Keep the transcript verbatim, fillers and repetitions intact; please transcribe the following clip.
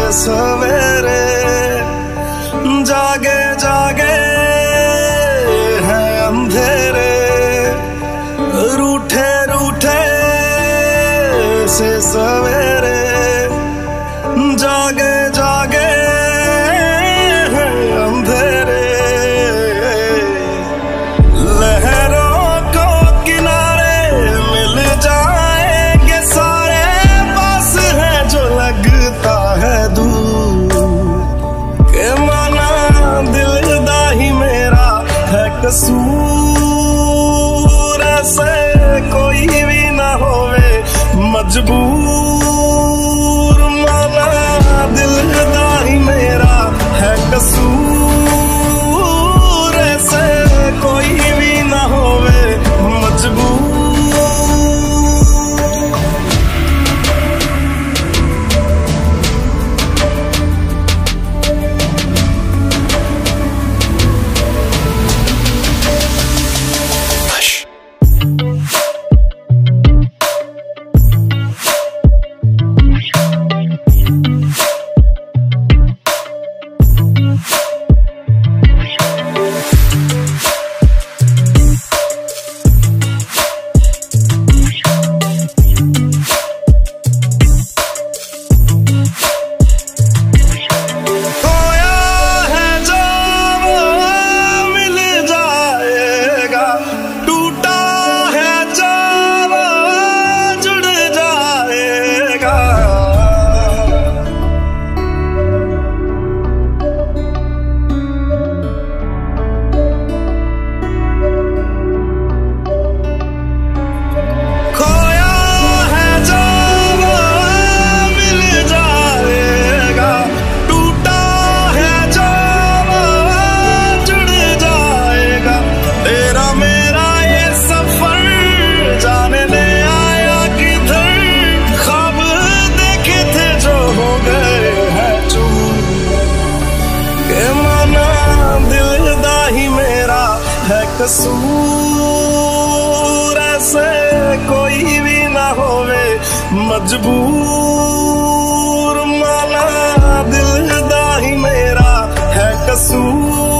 सवेरे जागे जागे हैं अंधेरे, रूठे रूठे से सवेरे जागे जागे हैं अंधेरे। लहरों को किनारे मिल जाएंगे सारे, पास है जो लगता है दूर। के माना दिल दा ही मेरा है कसूर, ऐसे कोई भी ना होवे मजबूर। माना दिल दा ही मेरा है कसूर, ऐसे कोई भी ना होवे मजबूर। कसूर, ऐसे कोई भी ना होवे मजबूर। माना दिल दा ही मेरा है कसूर।